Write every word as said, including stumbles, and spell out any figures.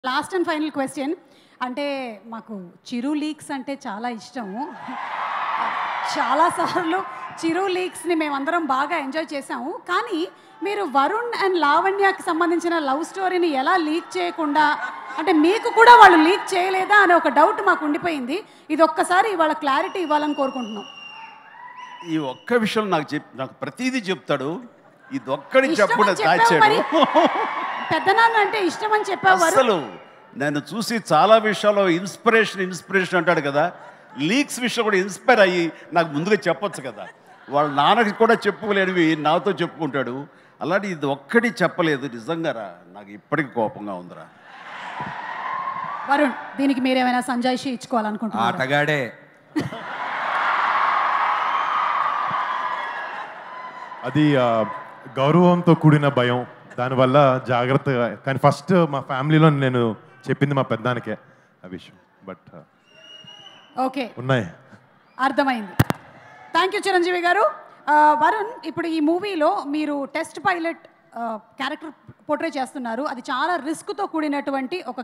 Last and final question అంటే మాకు చిరు leaks అంటే చాలా ఇష్టము. చాలాసార్లు చిరు లీక్స్ని మేమందరం బాగా ఎంజాయ్ చేసాము. కానీ మీరు వరుణ్ అండ్ లావణ్యకి సంబంధించిన లవ్ స్టోరీని ఎలా లీక్ చేయకుండా, అంటే మీకు కూడా వాళ్ళు లీక్ చేయలేదా అనే ఒక డౌట్ మాకు ఉండిపోయింది. ఇది ఒక్కసారి ఇవాళ క్లారిటీ ఇవ్వాలని కోరుకుంటున్నాం. ఈ ఒక్క విషయం నాకు చెప్ నాకు ప్రతిదీ చెప్తాడు. ఇది ఒక్కడి చెప్పకుండా దాచాడు. పెద్దనాన్న అంటే ఇష్టం అని చెప్పావు. అసలు నేను చూసి చాలా విషయాల్లో ఇన్స్పిరేషన్ ఇన్స్పిరేషన్ అంటాడు కదా, లీక్స్ విషయం కూడా ఇన్స్పైర్ అయ్యి నాకు ముందుగా చెప్పొచ్చు కదా. వాళ్ళ నాన్నకి కూడా చెప్పుకోలేనివి నాతో చెప్పుకుంటాడు. అలాంటి ఇది ఒక్కటి చెప్పలేదు. నిజంగా రా, నాకు ఇప్పటికి కోపంగా ఉందిరా. వరుణ్, దీనికి మీరేమైనా సంజాయిషి ఇచ్చుకోవాలనుకుంటున్నారా? ఆటగాడే. అది గౌరవంతో కూడిన భయం, దానివల్ల జాగ్రత్తగా. కానీ ఫస్ట్ మా ఫ్యామిలీలో నేను చెప్పింది మా పెద్దానికే ఆ విషయం. బట్ ఓకే, ఉన్నాయి, అర్థమైంది. థ్యాంక్ యూ చిరంజీవి గారు. వరుణ్, ఇప్పుడు ఈ మూవీలో మీరు టెస్ట్ పైలట్ క్యారెక్టర్ పోర్ట్రే చేస్తున్నారు. అది చాలా రిస్క్తో కూడినటువంటి ఒక